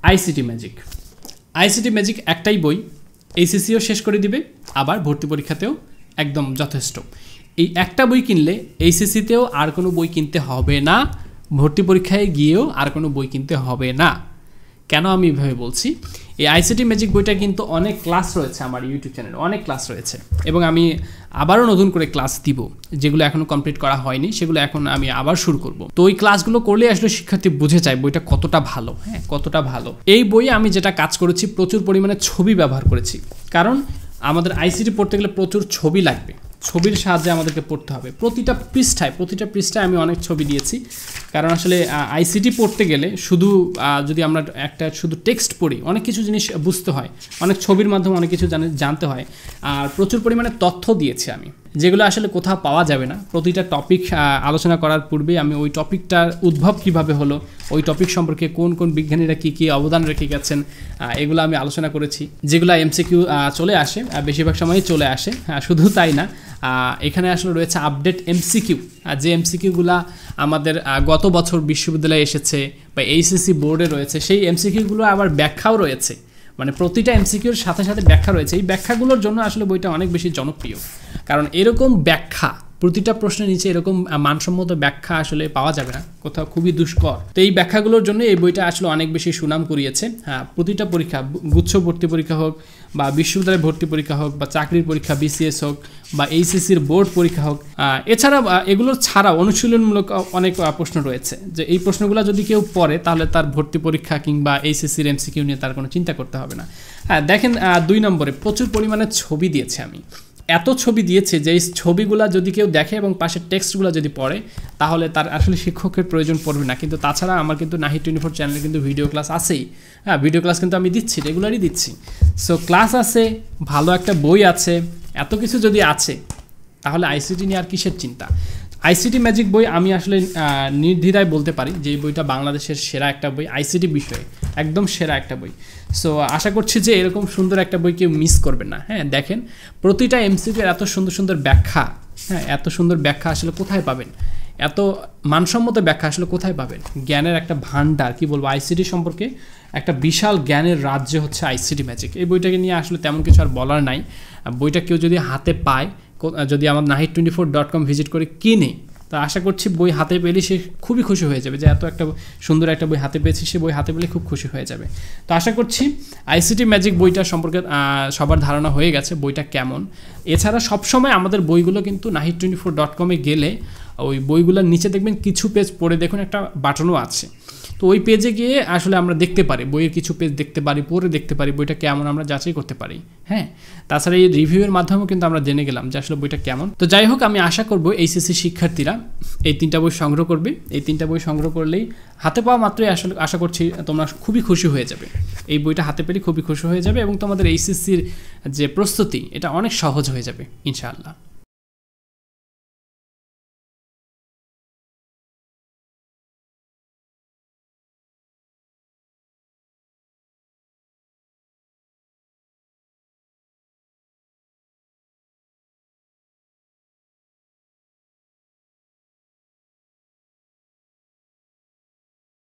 ICT magic একটাই বই, এইচএসসিও শেষ করে দিবে, আবার ভর্তি পরীক্ষাতেও একদম যথেষ্ট। এই একটা বই কিনলে এইচএসসিতেও আর কোনো বই কিনতে হবে না, ভর্তি পরীক্ষায় গিয়েও আর কোনো বই কিনতে হবে না। কেন আমি এভাবে বলছি? এই আইসিটি ম্যাজিক বইটা কিন্তু অনেক ক্লাস রয়েছে আমার ইউটিউব চ্যানেলে, অনেক ক্লাস রয়েছে, এবং আমি আবারও নতুন করে ক্লাস দিব, যেগুলো এখনও কমপ্লিট করা হয়নি সেগুলো এখন আমি আবার শুরু করব। তো ওই ক্লাসগুলো করলে আসলে শিক্ষার্থী বুঝে যায় বইটা কতটা ভালো, হ্যাঁ কতটা ভালো। এই বইয়ে আমি যেটা কাজ করেছি, প্রচুর পরিমাণে ছবি ব্যবহার করেছি, কারণ আমাদের আইসিটি পড়তে গেলে প্রচুর ছবি লাগবে, ছবির সাহায্যে আমাদেরকে পড়তে হবে। প্রতিটা পৃষ্ঠায় আমি অনেক ছবি দিয়েছি, কারণ আসলে আইসিটি পড়তে গেলে শুধু যদি আমরা একটা শুধু টেক্সট পড়ি, অনেক কিছু জিনিস বুঝতে হয়, অনেক ছবির মাধ্যমে অনেক কিছু জানতে হয়। আর প্রচুর পরিমাণে তথ্য দিয়েছি আমি, যেগুলো আসলে কোথাও পাওয়া যাবে না। প্রতিটা টপিক আলোচনা করার পূর্বে আমি ওই টপিকটার উদ্ভব কিভাবে হলো, ওই টপিক সম্পর্কে কোন কোন বিজ্ঞানীরা কী কী অবদান রেখে গেছেন, এগুলো আমি আলোচনা করেছি, যেগুলো এমসিকিউ চলে আসে, বেশিরভাগ সময়ই চলে আসে। শুধু তাই না, এখানে আসলে রয়েছে আপডেট এমসিকিউ, যে এমসিকিউগুলো আমাদের গত বছর বিশ্ববিদ্যালয়ে এসেছে বা এইচএসসি বোর্ডে রয়েছে, সেই এমসিকিউগুলো আবার ব্যাখ্যাও রয়েছে, মানে প্রতিটা এমসিকিউর সাথে সাথে ব্যাখ্যা রয়েছে। এই ব্যাখ্যাগুলোর জন্য আসলে বইটা অনেক বেশি জনপ্রিয়, কারণ এরকম ব্যাখ্যা, প্রতিটা প্রশ্নের নিচে এরকম মানসম্মত ব্যাখ্যা আসলে পাওয়া যাবে না কোথাও, খুবই দুষ্কর। তো এই ব্যাখ্যাগুলোর জন্য এই বইটা আসলে অনেক বেশি সুনাম কুড়িয়েছে। হ্যাঁ, প্রতিটা পরীক্ষা, গুচ্ছ ভর্তি পরীক্ষা হোক বা বিশ্ববিদ্যালয়ের ভর্তি পরীক্ষা হোক বা চাকরির পরীক্ষা বিসিএস হোক বা এইচএসসির বোর্ড পরীক্ষা হোক, এছাড়া এগুলো ছাড়াও অনুশীলনমূলক অনেক প্রশ্ন রয়েছে, যে এই প্রশ্নগুলো যদি কেউ পড়ে তাহলে তার ভর্তি পরীক্ষা কিংবা এইচএসসির এমসিকিউ নিয়ে তার কোনো চিন্তা করতে হবে না। হ্যাঁ, দেখেন 2 নম্বরে প্রচুর পরিমাণে ছবি দিয়েছে আমি, এত ছবি দিয়েছে যে এই ছবিগুলো যদি কেউ দেখে এবং পাশের টেক্সটগুলো যদি পড়ে তাহলে তার আসলে শিক্ষকের প্রয়োজন পড়বে না। কিন্তু তাছাড়া আমার কিন্তু Nahid24 চ্যানেলে কিন্তু ভিডিও ক্লাস আছেই, হ্যাঁ ভিডিও ক্লাস কিন্তু আমি দিচ্ছি, রেগুলারই দিচ্ছি। সো ক্লাস আছে, ভালো একটা বই আছে, এত কিছু যদি আছে তাহলে আইসিটি নিয়ে আর কিসের চিন্তা। আইসিটি ম্যাজিক বই আমি আসলে নির্দ্বিধায় বলতে পারি যে এই বইটা বাংলাদেশের সেরা একটা বই, আইসিটি বিষয়ে একদম সেরা একটা বই। সো আশা করছি যে এরকম সুন্দর একটা বই কেউ মিস করবেন না। হ্যাঁ, দেখেন প্রতিটা এমসিকিউ এত সুন্দর সুন্দর ব্যাখ্যা, হ্যাঁ এত সুন্দর ব্যাখ্যা আসলে কোথায় পাবেন, এত মানসম্মত ব্যাখ্যা আসলে কোথায় পাবেন। জ্ঞানের একটা ভান্ডার, কি বলবো, আইসিটি সম্পর্কে একটা বিশাল জ্ঞানের রাজ্য হচ্ছে আইসিটি ম্যাজিক। এই বইটাকে নিয়ে আসলে তেমন কিছু আর বলার নাই। বইটা কেউ যদি হাতে পায়, যদি আমার Nahid24.com ভিজিট করে কিনে, তো আশা করছি বই হাতে পেলে সে খুবই খুশি হয়ে যাবে, যে এত একটা সুন্দর একটা বই হাতে পেয়েছি, সে বই হাতে পেলে খুব খুশি হয়ে যাবে। তো আশা করছি আইসিটি ম্যাজিক বইটা সম্পর্কে সবার ধারণা হয়ে গেছে বইটা কেমন। এছাড়া সবসময় আমাদের বইগুলো কিন্তু Nahid24.com গেলে ওই বইগুলোর নিচে দেখবেন কিছু পেজ পড়ে দেখুন একটা বাটনও আছে, তো ওই পেজে গিয়ে আসলে আমরা দেখতে পারি, বইয়ের কিছু পেজ দেখতে পারি, পড়ে দেখতে পারি বইটা কেমন, আমরা যাচাই করতে পারি। হ্যাঁ, তাছাড়া এই রিভিউয়ের মাধ্যমেও কিন্তু আমরা জেনে গেলাম যে আসলে বইটা কেমন। তো যাই হোক, আমি আশা করব এইচএসসি শিক্ষার্থীরা এই 3টা বই সংগ্রহ করবে। এই 3টা বই সংগ্রহ করলেই হাতে পাওয়া মাত্রই আসলে আশা করছি তোমরা খুবই খুশি হয়ে যাবে, এই বইটা হাতে পেলে খুবই খুশি হয়ে যাবে, এবং তোমাদের এইচএসসির যে প্রস্তুতি এটা অনেক সহজ হয়ে যাবে ইনশাআল্লাহ।